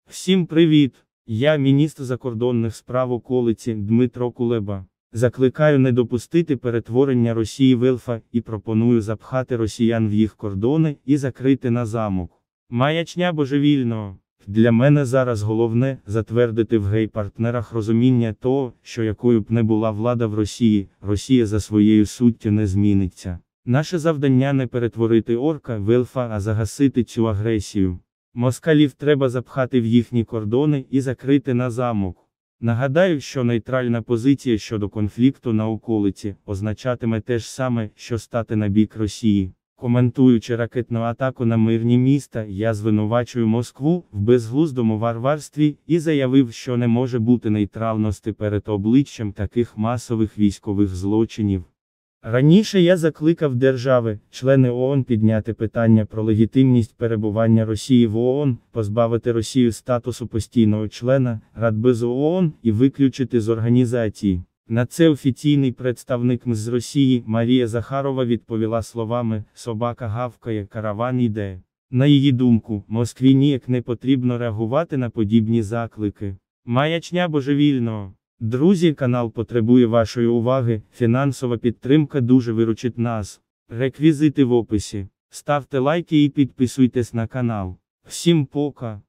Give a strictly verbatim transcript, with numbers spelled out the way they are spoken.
Всім привіт! Я міністр закордонних справ околиці Дмитро Кулеба. Закликаю не допустити перетворення Росії в ельфа і пропоную запхати росіян в їх кордони і закрити на замок. Маячня божевільного. Для мене зараз головне – затвердити в гей-партнерах розуміння того, що якою б не була влада в Росії, Росія за своєю суттю не зміниться. Наше завдання не перетворити орка в ельфа, а загасити цю агресію. Москалів треба запхати в їхні кордони і закрити на замок. Нагадаю, що нейтральна позиція щодо конфлікту на околиці означатиме те ж саме, що стати на бік Росії. Коментуючи ракетну атаку на мирні міста, я звинувачую Москву в безглуздому варварстві і заявив, що не може бути нейтральності перед обличчям таких масових військових злочинів. Раніше я закликав держави, члени ООН підняти питання про легітимність перебування Росії в ООН, позбавити Росію статусу постійного члена Радбезу ООН і виключити з організації. На це офіційний представник МЗС Росії Марія Захарова відповіла словами «собака гавкає, караван іде». На її думку, Москві ніяк не потрібно реагувати на подібні заклики. Маячня божевільного. Друзі, канал потребує вашої уваги, фінансова підтримка дуже виручить нас. Реквізити в описі. Ставте лайки і підписуйтесь на канал. Всім пока.